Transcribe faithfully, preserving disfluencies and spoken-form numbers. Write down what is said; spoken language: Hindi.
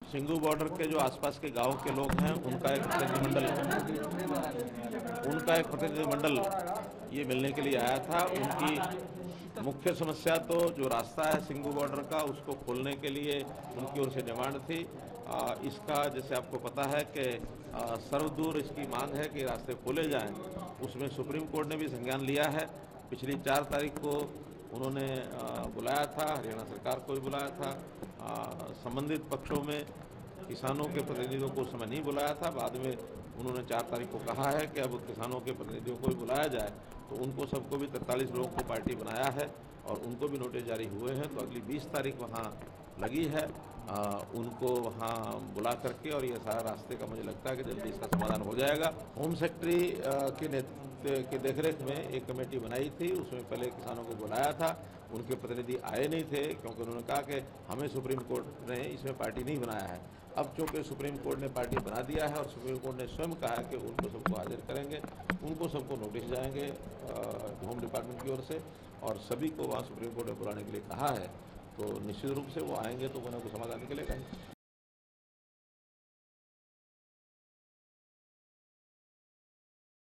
सिंघू बॉर्डर के जो आसपास के गांव के लोग हैं उनका एक प्रतिनिधिमंडल उनका एक प्रतिनिधिमंडल ये मिलने के लिए आया था। उनकी मुख्य समस्या तो जो रास्ता है सिंघू बॉर्डर का उसको खोलने के लिए उनकी ओर से डिमांड थी। आ, इसका जैसे आपको पता है कि सर्वदूर इसकी मांग है कि रास्ते खोले जाएं। उसमें सुप्रीम कोर्ट ने भी संज्ञान लिया है। पिछली चार तारीख को उन्होंने बुलाया था, हरियाणा सरकार को भी बुलाया था। संबंधित पक्षों में किसानों के प्रतिनिधियों को उस समय नहीं बुलाया था। बाद में उन्होंने चार तारीख को कहा है कि अब किसानों के प्रतिनिधियों को भी बुलाया जाए। तो उनको सबको भी तैंतालीस लोगों को पार्टी बनाया है और उनको भी नोटिस जारी हुए हैं। तो अगली बीस तारीख वहाँ लगी है आ, उनको वहाँ बुला करके, और ये सारा रास्ते का मुझे लगता है कि जल्दी इसका समाधान हो जाएगा। होम सेक्रेटरी के नेतृत्व की देखरेख में एक कमेटी बनाई थी, उसमें पहले किसानों को बुलाया था। उनके प्रतिनिधि आए नहीं थे क्योंकि उन्होंने कहा कि हमें सुप्रीम कोर्ट ने इसमें पार्टी नहीं बनाया है। अब चूंकि सुप्रीम कोर्ट ने पार्टी बना दिया है और सुप्रीम कोर्ट ने स्वयं कहा है कि उनको सबको हाजिर करेंगे, उनको सबको नोटिस जाएंगे होम डिपार्टमेंट की ओर से, और सभी को वहाँ सुप्रीम कोर्ट ने बुलाने के लिए कहा है। तो निश्चित रूप से वो आएंगे तो उन्हें को समाधान निकलेगा।